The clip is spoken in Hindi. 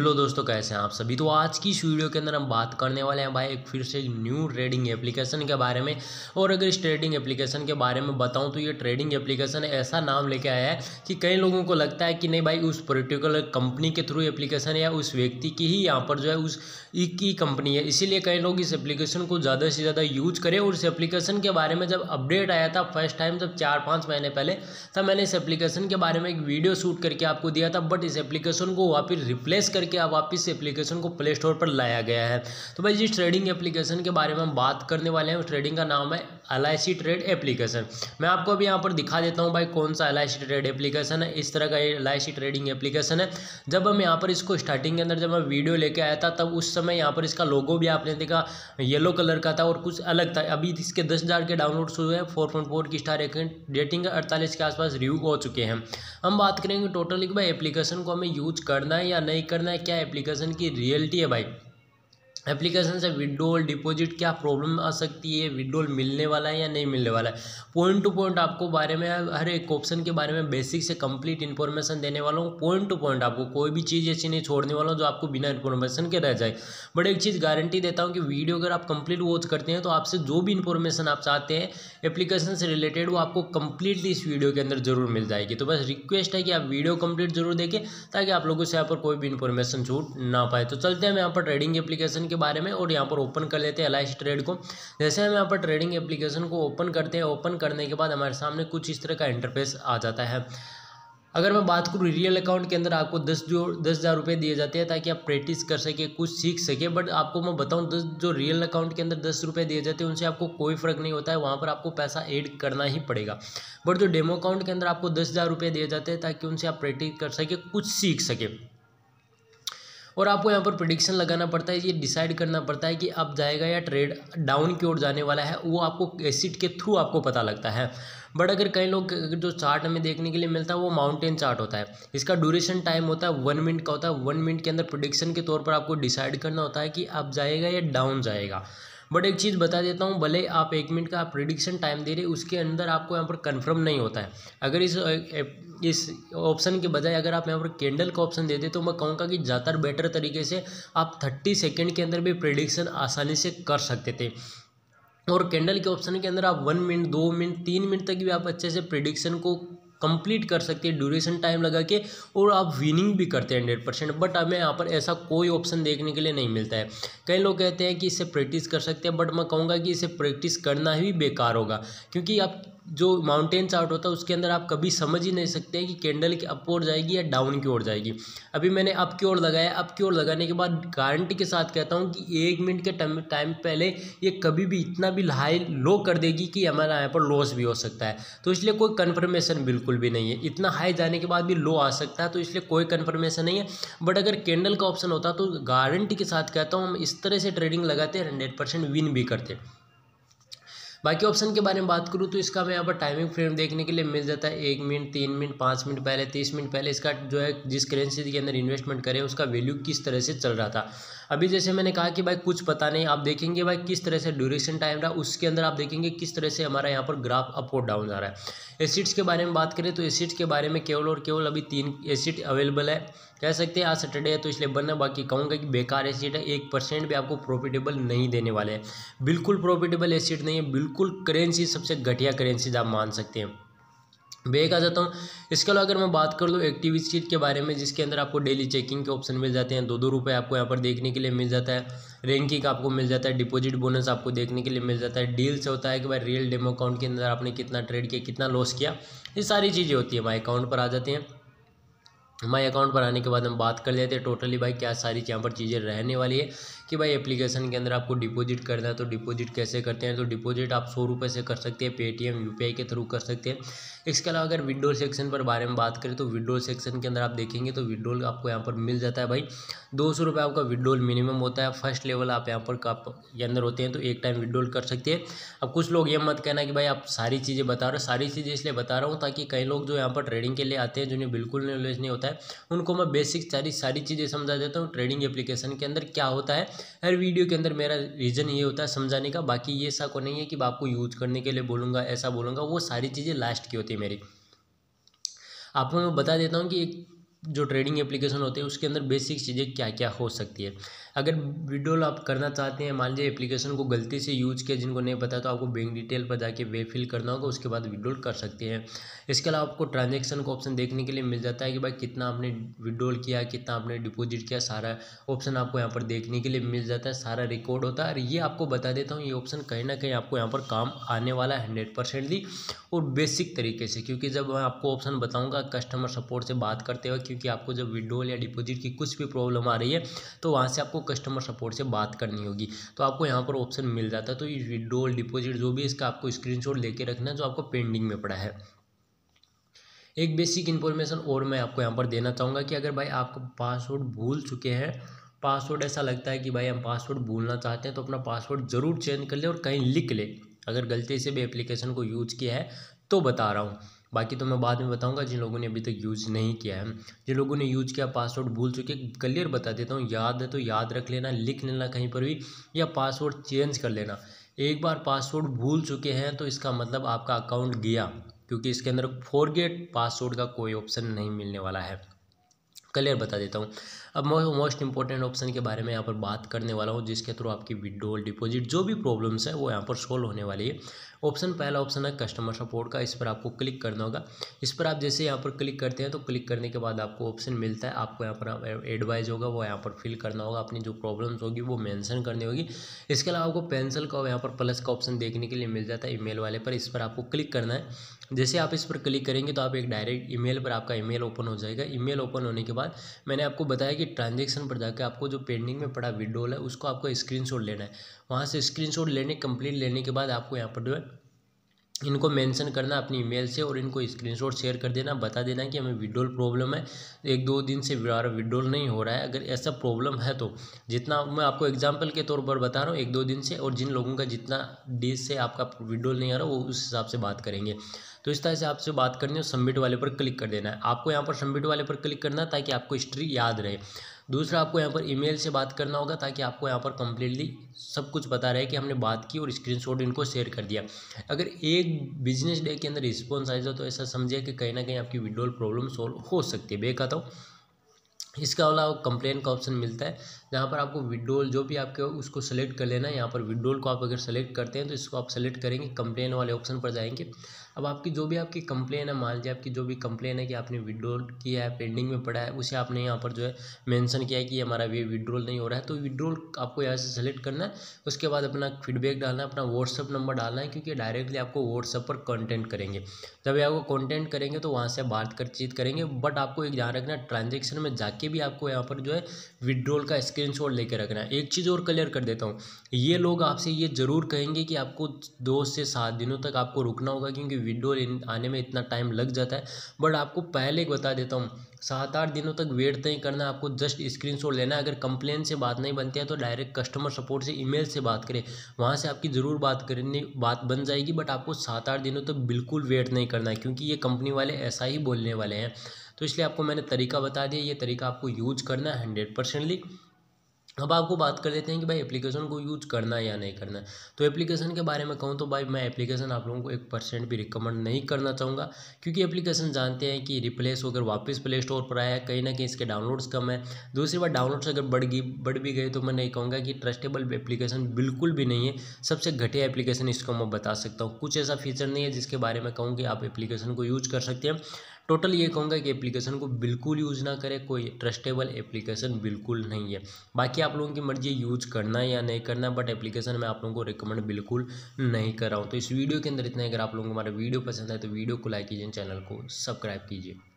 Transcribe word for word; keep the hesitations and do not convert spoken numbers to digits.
हेलो दोस्तों, कैसे हैं आप सभी। तो आज की इस वीडियो के अंदर हम बात करने वाले हैं भाई एक फिर से न्यू ट्रेडिंग एप्लीकेशन के बारे में। और अगर इस ट्रेडिंग एप्लीकेशन के बारे में बताऊं तो ये ट्रेडिंग एप्लीकेशन ऐसा नाम लेके आया है कि कई लोगों को लगता है कि नहीं भाई उस पर्टिकुलर कंपनी के थ्रू एप्लीकेशन है या उस व्यक्ति की ही यहाँ पर जो है उस एक ही कंपनी है, इसीलिए कई लोग इस एप्लीकेशन को ज़्यादा से ज़्यादा यूज करें। और इस एप्लीकेशन के बारे में जब अपडेट आया था फर्स्ट टाइम, जब चार पाँच महीने पहले, तब मैंने इस एप्लीकेशन के बारे में एक वीडियो शूट करके आपको दिया था। बट इस एप्लीकेशन को वापस रिप्लेस करके अब वापस एप्लीकेशन को प्ले स्टोर पर लाया गया है। तो भाई जिस ट्रेडिंग एप्लीकेशन के बारे में हम बात करने वाले हैं उस ट्रेडिंग का नाम है L I C trade application. मैं आपको अभी यहाँ पर दिखा देता हूँ भाई कौन सा L I C trade application है। इस तरह का L I C trading application है। जब हम यहाँ पर इसको स्टार्टिंग के अंदर जब मैं वीडियो लेके आया था तब उस समय यहाँ पर इसका लोगो भी आपने देखा येलो कलर का था और कुछ अलग था। अभी इसके दस हज़ार के डाउनलोड हुए हैं, फोर पॉइंट फोर की स्टार रेटिंग अड़तालीस के आसपास रिव्यू हो चुके हैं। हम बात करेंगे टोटली भाई एप्लीकेशन को हमें यूज करना है या नहीं करना है, क्या एप्लीकेशन की रियलिटी है भाई, एप्लीकेशन से विड्रॉल डिपॉजिट क्या प्रॉब्लम आ सकती है, विड्रॉल मिलने वाला है या नहीं मिलने वाला है। पॉइंट टू पॉइंट आपको बारे में हर एक ऑप्शन के बारे में बेसिक से कंप्लीट इन्फॉर्मेशन देने वाला हूँ। पॉइंट टू पॉइंट आपको कोई भी चीज़ ऐसी नहीं छोड़ने वाला हूँ जो आपको बिना इन्फॉर्मेशन के रह जाए। बट एक चीज़ गारंटी देता हूँ कि वीडियो अगर आप कंप्लीट वॉच करते हैं तो आपसे जो भी इन्फॉर्मेशन आप चाहते हैं एप्लीकेशन से रिलेटेड वो आपको कंप्लीटली इस वीडियो के अंदर जरूर मिल जाएगी। तो बस रिक्वेस्ट है कि आप वीडियो कंप्लीट जरूर देखें ताकि आप लोगों से यहाँ पर कोई भी इन्फॉर्मेशन छूट ना पाए। तो चलते हैं हम यहाँ पर ट्रेडिंग एप्लीकेशन के बारे में और यहाँ पर ओपन कर लेते हैं एल आई सी ट्रेड को। जैसे हम यहाँ पर ट्रेडिंग एप्लीकेशन को ओपन करते हैं, ओपन करने के बाद हमारे सामने कुछ इस तरह का इंटरफेस आ जाता है। अगर मैं बात करूँ रियल अकाउंट के अंदर आपको दस जो दस हज़ार रुपये दिए जाते हैं ताकि आप प्रैक्टिस कर सके, कुछ सीख सके। बट आपको मैं बताऊं दस जो रियल अकाउंट के अंदर दस रुपये दिए जाते हैं उनसे आपको कोई फ़र्क नहीं होता है, वहाँ पर आपको पैसा ऐड करना ही पड़ेगा। बट जो डेमो अकाउंट के अंदर आपको दस हज़ार रुपये दिए जाते हैं ताकि उनसे आप प्रैक्टिस कर सके, कुछ सीख सके। और आपको यहाँ पर प्रेडिक्शन लगाना पड़ता है, ये डिसाइड करना पड़ता है कि अब जाएगा या ट्रेड डाउन की ओर जाने वाला है, वो आपको एसिड के थ्रू आपको पता लगता है। बट अगर कई लोग जो चार्ट हमें देखने के लिए मिलता है वो माउंटेन चार्ट होता है। इसका ड्यूरेशन टाइम होता है वन मिनट का होता है। वन मिनट के अंदर प्रेडिक्शन के तौर पर आपको डिसाइड करना होता है कि अब जाएगा या डाउन जाएगा। बट एक चीज़ बता देता हूँ, भले आप एक मिनट का प्रेडिक्शन टाइम दे रहे उसके अंदर आपको यहाँ पर कंफर्म नहीं होता है। अगर इस इस ऑप्शन के बजाय अगर आप यहाँ पर कैंडल का ऑप्शन दे दे तो मैं कहूँगा कि ज़्यादातर बेटर तरीके से आप थर्टी सेकेंड के अंदर भी प्रेडिक्शन आसानी से कर सकते थे। और कैंडल के ऑप्शन के अंदर आप वन मिनट दो मिनट तीन मिनट तक भी आप अच्छे से प्रेडिक्शन को कंप्लीट कर सकते हैं ड्यूरेशन टाइम लगा के, और आप विनिंग भी करते हैं हंड्रेड परसेंट। बट हमें यहाँ पर ऐसा कोई ऑप्शन देखने के लिए नहीं मिलता है। कई लोग कहते हैं कि इससे प्रैक्टिस कर सकते हैं, बट मैं कहूँगा कि इसे प्रैक्टिस करना ही बेकार होगा, क्योंकि आप जो माउंटेन चार्ट होता है उसके अंदर आप कभी समझ ही नहीं सकते कि कैंडल की अप ओर जाएगी या डाउन की ओर जाएगी। अभी मैंने अप की ओर लगाया, अप की ओर लगाने के बाद गारंटी के साथ कहता हूँ कि एक मिनट के टाइम पहले ये कभी भी इतना भी हाई लो कर देगी कि हमारा यहाँ पर लॉस भी हो सकता है। तो इसलिए कोई कन्फर्मेशन बिल्कुल भी नहीं है। इतना हाई जाने के बाद भी लो आ सकता है, तो इसलिए कोई कन्फर्मेशन नहीं है। बट अगर कैंडल का ऑप्शन होता तो गारंटी के साथ कहता हूँ हम इस तरह से ट्रेडिंग लगाते हैं, हंड्रेड परसेंट विन भी करते। बाकी ऑप्शन के बारे में बात करूँ तो इसका हमें यहाँ पर टाइमिंग फ्रेम देखने के लिए मिल जाता है। एक मिनट, तीन मिनट, पाँच मिनट पहले, तीस मिनट पहले इसका जो है जिस करेंसी के अंदर इन्वेस्टमेंट करें उसका वैल्यू किस तरह से चल रहा था। अभी जैसे मैंने कहा कि भाई कुछ पता नहीं, आप देखेंगे भाई किस तरह से ड्यूरेशन टाइम रहा, उसके अंदर आप देखेंगे किस तरह से हमारा यहाँ पर ग्राफ अप और डाउन जा रहा है। एसिड्स के बारे में बात करें तो एसिड्स के बारे में केवल और केवल अभी तीन एसिड अवेलेबल है। कह सकते हैं आज सैटरडे है तो इसलिए बनना, बाकी कहूँगा कि बेकार एसिड है, एक परसेंट भी आपको प्रॉफिटेबल नहीं देने वाले हैं। बिल्कुल प्रॉफिटेबल एसिड नहीं है, बिल्कुल करेंसी सबसे घटिया करेंसी आप मान सकते हैं। बैक आ जाता हूँ। इसके अलावा अगर मैं बात कर लूँ एक्टिव शीट के बारे में, जिसके अंदर आपको डेली चेकिंग के ऑप्शन मिल जाते हैं, दो दो रुपये आपको यहाँ पर देखने के लिए मिल जाता है, रैंकिंग आपको मिल जाता है, डिपॉजिट बोनस आपको देखने के लिए मिल जाता है, डील्स होता है कि भाई रियल डेमो अकाउंट के अंदर आपने कितना ट्रेड किया, कितना लॉस किया, ये सारी चीज़ें होती है। माई अकाउंट पर आ जाते हैं। माई अकाउंट पर आने के बाद हम बात कर लेते हैं टोटली भाई क्या सारी यहाँ पर चीज़ें रहने वाली है कि भाई एप्लीकेशन के अंदर आपको डिपॉजिट करना है तो डिपॉजिट कैसे करते हैं। तो डिपॉजिट आप सौ रुपये से कर सकते हैं, पेटीएम यूपीआई के थ्रू कर सकते हैं। इसके अलावा अगर विड्रॉल सेक्शन पर बारे में बात करें तो विड्रॉल सेक्शन के अंदर आप देखेंगे तो विड्रॉल आपको यहाँ पर मिल जाता है भाई दो सौ रुपये आपका विड्रॉल मिनिमम होता है। फर्स्ट लेवल आप यहाँ पर के अंदर होते हैं तो एक टाइम विड्रॉल कर सकते हैं। अब कुछ लोग ये मत कहना कि भाई आप सारी चीज़ें बता रहे हो, सारी चीज़ें इसलिए बता रहा हूँ ताकि कई लोग जो यहाँ पर ट्रेडिंग के लिए आते हैं जिन्हें बिल्कुल नॉलेज नहीं होता है उनको मैं बेसिक सारी सारी चीज़ें समझा देता हूँ ट्रेडिंग एप्लीकेशन के अंदर क्या होता है। हर वीडियो के अंदर मेरा रीज़न ये होता है समझाने का, बाकी ये ऐसा को नहीं है कि मैं आपको यूज करने के लिए बोलूँगा, ऐसा बोलूँगा, वो सारी चीज़ें लास्ट की होती है मेरी। आपको मैं बता देता हूँ कि एक जो ट्रेडिंग एप्लीकेशन होते हैं उसके अंदर बेसिक चीज़ें क्या क्या हो सकती है। अगर विड्रॉल आप करना चाहते हैं, मान लीजिए एप्लीकेशन को गलती से यूज किया, जिनको नहीं पता तो आपको बैंक डिटेल पर जाके वे फिल करना होगा, उसके बाद विड्रॉल कर सकते हैं। इसके अलावा आपको ट्रांजेक्शन का ऑप्शन देखने के लिए मिल जाता है कि भाई कितना आपने विड्रॉल किया, कितना आपने डिपॉजिट किया, सारा ऑप्शन आपको यहाँ पर देखने के लिए मिल जाता है, सारा रिकॉर्ड होता है। और ये आपको बता देता हूँ, ये ऑप्शन कहीं ना कहीं आपको यहाँ पर काम आने वाला है हंड्रेड परसेंटली और बेसिक तरीके से, क्योंकि जब मैं आपको ऑप्शन बताऊंगा कस्टमर सपोर्ट से बात करते हुए, क्योंकि आपको जब विड्रॉल या डिपॉजिट की कुछ भी प्रॉब्लम आ रही है तो वहाँ से आपको कस्टमर सपोर्ट से बात करनी होगी, तो आपको यहाँ पर ऑप्शन मिल जाता है। तो ये विड्रॉल डिपॉजिट जो भी इसका आपको स्क्रीनशॉट लेके रखना है जो आपको पेंडिंग में पड़ा है। एक बेसिक इन्फॉर्मेशन और मैं आपको यहाँ पर देना चाहूँगा कि अगर भाई आप पासवर्ड भूल चुके हैं, पासवर्ड ऐसा लगता है कि भाई हम पासवर्ड भूलना चाहते हैं, तो अपना पासवर्ड ज़रूर चेंज कर ले और कहीं लिख ले। अगर गलती से भी एप्लीकेशन को यूज़ किया है तो बता रहा हूँ, बाकी तो मैं बाद में बताऊंगा जिन लोगों ने अभी तक यूज़ नहीं किया है। जिन लोगों ने यूज़ किया, पासवर्ड भूल चुके, क्लियर बता देता हूँ, याद है तो याद रख लेना, लिख लेना कहीं पर भी, या पासवर्ड चेंज कर लेना। एक बार पासवर्ड भूल चुके हैं तो इसका मतलब आपका अकाउंट गया, क्योंकि इसके अंदर फॉरगेट पासवर्ड का कोई ऑप्शन नहीं मिलने वाला है। क्लियर बता देता हूँ। अब मैं मोस्ट इंपॉर्टेंट ऑप्शन के बारे में यहाँ पर बात करने वाला हूँ, जिसके थ्रू आपकी विड्रॉल डिपॉजिट जो भी प्रॉब्लम्स है वो यहाँ पर सोल्व होने वाली है। ऑप्शन पहला ऑप्शन है कस्टमर सपोर्ट का, इस पर आपको क्लिक करना होगा। इस पर आप जैसे यहाँ पर क्लिक करते हैं तो क्लिक करने के बाद आपको ऑप्शन मिलता है, आपको यहाँ पर एडवाइस होगा वो यहाँ पर फिल करना होगा, अपनी जो प्रॉब्लम्स होगी वो मेंशन करनी होगी। इसके अलावा आपको पेंसिल का यहाँ पर प्लस का ऑप्शन देखने के लिए मिल जाता है ईमेल वाले पर, इस पर आपको क्लिक करना है। जैसे आप इस पर क्लिक करेंगे तो आप एक डायरेक्ट ईमेल पर आपका ईमेल ओपन हो जाएगा। ईमेल ओपन होने के बाद मैंने आपको बताया कि ट्रांजैक्शन पर जाकर आपको जो पेंडिंग में पड़ा विड्रॉल है उसको आपको स्क्रीनशॉट लेना है। वहाँ से स्क्रीनशॉट लेने कंप्लीट लेने के बाद आपको यहाँ पर जो है इनको मेंशन करना अपनी ईमेल से और इनको स्क्रीनशॉट शेयर कर देना, बता देना कि हमें विड्रॉल प्रॉब्लम है, एक दो दिन से विड्रॉल नहीं हो रहा है। अगर ऐसा प्रॉब्लम है तो जितना मैं आपको एग्जांपल के तौर पर बता रहा हूँ, एक दो दिन से, और जिन लोगों का जितना डेज से आपका विड्रॉल नहीं आ रहा वो उस हिसाब से बात करेंगे। तो इस तरह से आपसे बात करनी है, सबमिट वाले पर क्लिक कर देना है। आपको यहाँ पर सबमिट वाले पर क्लिक करना है ताकि आपको हिस्ट्री याद रहे। दूसरा, आपको यहाँ पर ईमेल से बात करना होगा ताकि आपको यहाँ पर कंप्लीटली सब कुछ पता रहे कि हमने बात की और स्क्रीनशॉट इनको शेयर कर दिया। अगर एक बिजनेस डे के अंदर रिस्पॉन्स आ जाए तो ऐसा समझिए कि कहीं ना कहीं आपकी विड्रॉल प्रॉब्लम सोल्व हो सकती है। बेका तो इसके अलावा कंप्लेन का ऑप्शन मिलता है, जहाँ पर आपको विड्रॉल जो भी आपके उसको सेलेक्ट कर लेना है। यहाँ पर विड्रॉल को आप अगर सेलेक्ट करते हैं तो इसको आप सेलेक्ट करेंगे, कंप्लेन वाले ऑप्शन पर जाएंगे। अब आपकी जो भी आपकी कंप्लेन है, मान लीजिए आपकी जो भी कंप्लेन है कि आपने विड्रॉल किया है, पेंडिंग में पड़ा है, उसे आपने यहाँ पर जो है मेंशन किया है कि हमारा ये विड्रॉल नहीं हो रहा है, तो विड्रॉल आपको यहाँ से सेलेक्ट करना है। उसके बाद अपना फीडबैक डालना है, अपना व्हाट्सअप नंबर डालना है, क्योंकि डायरेक्टली आपको व्हाट्सअप पर कॉन्टेंट करेंगे। जब आपको कॉन्टेंट करेंगे तो वहाँ से बात बातचीत करेंगे। बट आपको एक ध्यान रखना, ट्रांजेक्शन में जाके भी आपको यहाँ पर जो है विड्रॉल का स्क्रीनशॉट लेके रखना है। एक चीज़ और क्लियर कर देता हूँ, ये लोग आपसे ये जरूर कहेंगे कि आपको दो से सात दिनों तक आपको रुकना होगा, क्योंकि विड्रॉल आने में इतना टाइम लग जाता है। बट आपको पहले एक बता देता हूँ, सात आठ दिनों तक वेट नहीं करना, आपको जस्ट स्क्रीनशॉट लेना है। अगर कंप्लेन से बात नहीं बनती है तो डायरेक्ट कस्टमर सपोर्ट से ईमेल से बात करें, वहाँ से आपकी ज़रूर बात करनी बात बन जाएगी। बट आपको सात आठ दिनों तक बिल्कुल वेट नहीं करना है, क्योंकि ये कंपनी वाले ऐसा ही बोलने वाले हैं। तो इसलिए आपको मैंने तरीका बता दिया, ये तरीका आपको यूज करना है हंड्रेड परसेंटली। अब आपको बात कर लेते हैं कि भाई एप्लीकेशन को यूज करना है या नहीं करना है। तो एप्लीकेशन के बारे में कहूँ तो भाई मैं एप्लीकेशन आप लोगों को एक परसेंट भी रिकमेंड नहीं करना चाहूँगा, क्योंकि एप्लीकेशन जानते हैं कि रिप्लेस होकर वापस प्ले स्टोर पर आया है, कहीं ना कहीं इसके डाउनलोड्स कम है। दूसरी बात, डाउनलोड्स अगर बढ़ गई बढ़ भी गई तो मैं नहीं कहूँगा कि ट्रस्टेबल एप्लीकेशन बिल्कुल भी नहीं है। सबसे घटिया एप्लीकेशन इसको मैं बता सकता हूँ। कुछ ऐसा फीचर नहीं है जिसके बारे में कहूँ कि आप एप्लीकेशन को यूज कर सकते हैं। टोटल ये कहूँगा कि एप्लीकेशन को बिल्कुल यूज़ ना करें, कोई ट्रस्टेबल एप्लीकेशन बिल्कुल नहीं है। बाकी आप लोगों की मर्जी यूज करना है या नहीं करना, बट एप्लीकेशन मैं आप लोगों को रिकमेंड बिल्कुल नहीं कर रहा हूँ। तो इस वीडियो के अंदर इतना ही। अगर आप लोगों को हमारा वीडियो पसंद है तो वीडियो को लाइक कीजिए, चैनल को सब्सक्राइब कीजिए।